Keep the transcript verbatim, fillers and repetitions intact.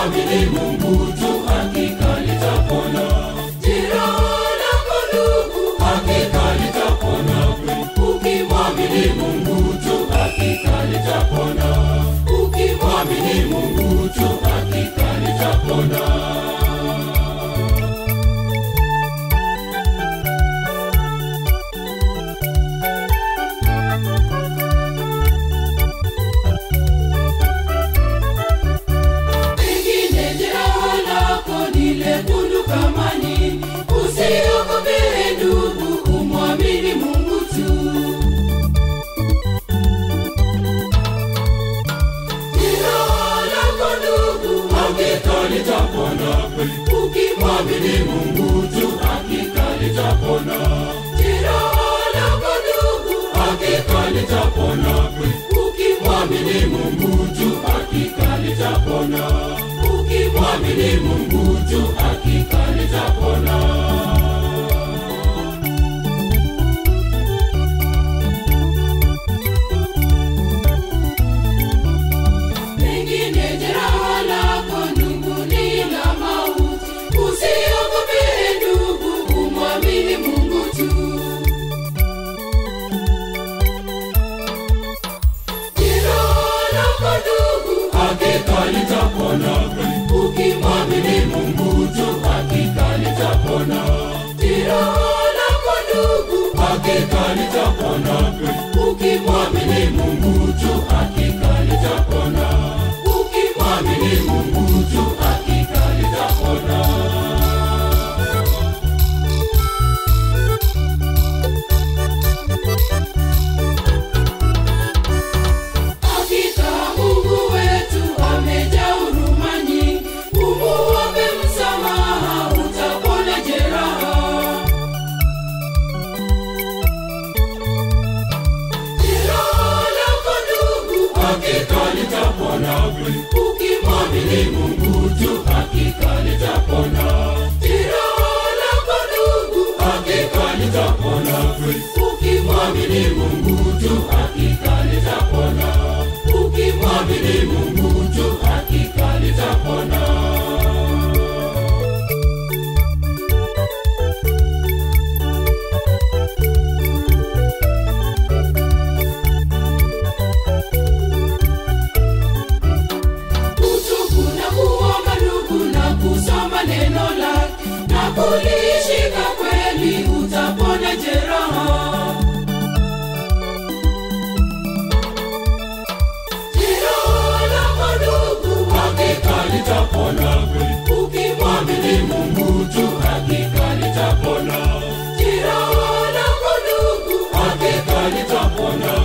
ukimwamini Mungu tu hakika litapona. Jeraha lako ndugu hakika litapona. Ukimwamini Mungu tu hakika litapona. Ukimwamini Mungu tu hakika litapona. Usiogope ndugu, umwamini Mungu tu. Jeraha lako ndugu hakika litapona. Ukimwamini Mungu tu hakika litapona. Jeraha lako ndugu hakika litapona. Ukimwamini Mungu tu hakika litapona. Ukimwamini Mungu tu hakika litapona. Pengine jeraha lako ndugu ni la mauti. Usiogope ndugu, umwamini Mungu tu. Jeraha lako ndugu hakika litapona. Ukimwamini Mungu tu hakika litapona. Jeraha lako ndugu hakika litapona. Ukimwamini Mungu tu hakika litapona. Ukimwamini Mungu tu hakika litapona. Hakika Mungu wetu amejaa huruma nyingi. Umuombe msamaha utapona jeraha. Jeraha lako ndugu hakika litapona. Ukimwamini Mungu tu hakika litapona. Jeraha lako ndugu hakika litapona. Ukimwamini Mungu tu hakika litapona. Ukimwamini Mungu tu hakika litapona. Neno lake na kulishika kweli utapona jeraha. Jeraha lako ndugu hakika litapona. Ukimwamini Mungu tu hakika litapona. Jeraha lako ndugu hakika litapona.